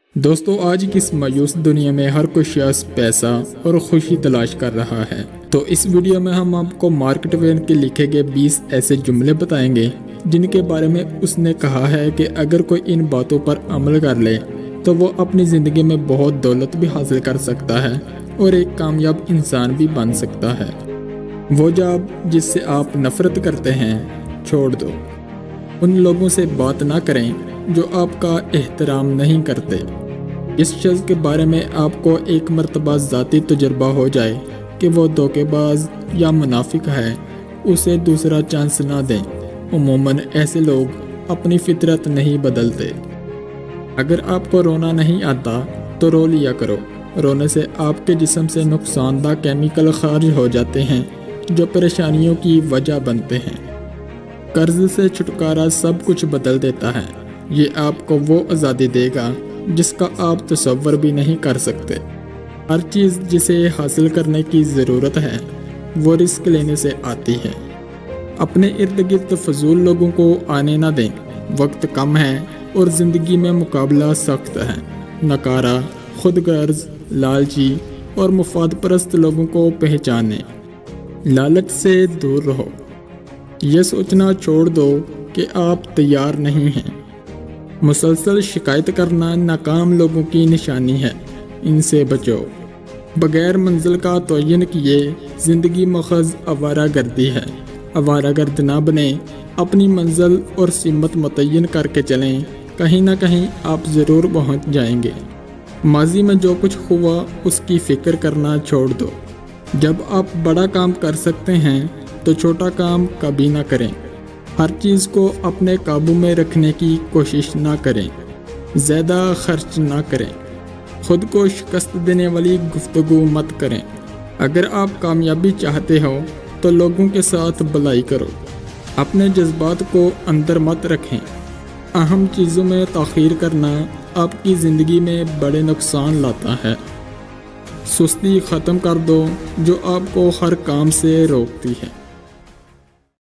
دوستو آج کی اس مایوس دنیا میں ہر کوئی شخص پیسہ اور خوشی تلاش کر رہا ہے، تو اس ویڈیو میں ہم آپ کو مارک ٹوین کے لکھے گئے 20 ایسے جملے بتائیں گے جن کے بارے میں اس نے کہا ہے کہ اگر کوئی ان باتوں پر عمل کر لے تو وہ اپنی زندگی میں بہت دولت بھی حاصل کر سکتا ہے اور ایک کامیاب انسان بھی بن سکتا ہے۔ وہ جاب جس سے آپ نفرت کرتے ہیں چھوڑ دو۔ ان لوگوں سے بات نہ کریں جو آپ کا احترام نہیں کرتے۔ اس شخص کے بارے میں آپ کو ایک مرتبہ ذاتی تجربہ ہو جائے کہ وہ دھوکے باز یا منافق ہے، اسے دوسرا چانس نہ دیں۔ عموماً ایسے لوگ اپنی فطرت نہیں بدلتے۔ اگر آپ کو رونا نہیں آتا تو رو لیا کرو۔ رونے سے آپ کے جسم سے نقصان دہ کیمیکل خارج ہو جاتے ہیں جو پریشانیوں کی وجہ بنتے ہیں۔ قرض سے چھٹکارا سب کچھ بدل دیتا ہے۔ یہ آپ کو وہ آزادی دے گا جس کا آپ تصور بھی نہیں کر سکتے۔ ہر چیز جسے حاصل کرنے کی ضرورت ہے وہ رسک لینے سے آتی ہے۔ اپنے ارد گرد فضول لوگوں کو آنے نہ دیں۔ وقت کم ہے اور زندگی میں مقابلہ سخت ہے۔ نکارہ، خود غرض، لالچی اور مفاد پرست لوگوں کو پہچانیں۔ لالچ سے دور رہو۔ یہ سوچنا چھوڑ دو کہ آپ تیار نہیں ہیں۔ مسلسل شکایت کرنا ناکام لوگوں کی نشانی ہے، ان سے بچو۔ بغیر منزل کا تعین کیے زندگی محض آوارہ گردی ہے۔ آوارہ گرد نہ بنیں، اپنی منزل اور سمت متعین کر کے چلیں، کہیں نہ کہیں آپ ضرور پہنچ جائیں گے۔ ماضی میں جو کچھ ہوا اس کی فکر کرنا چھوڑ دو۔ جب آپ بڑا کام کر سکتے ہیں تو چھوٹا کام کبھی نہ کریں۔ ہر چیز کو اپنے قابو میں رکھنے کی کوشش نہ کریں۔ زیادہ خرچ نہ کریں۔ خود کو شکست دینے والی گفتگو مت کریں۔ اگر آپ کامیابی چاہتے ہو تو لوگوں کے ساتھ بھلائی کرو۔ اپنے جذبات کو اندر مت رکھیں۔ اہم چیزوں میں تاخیر کرنا آپ کی زندگی میں بڑے نقصان لاتا ہے۔ سستی ختم کر دو جو آپ کو ہر کام سے روکتی ہے۔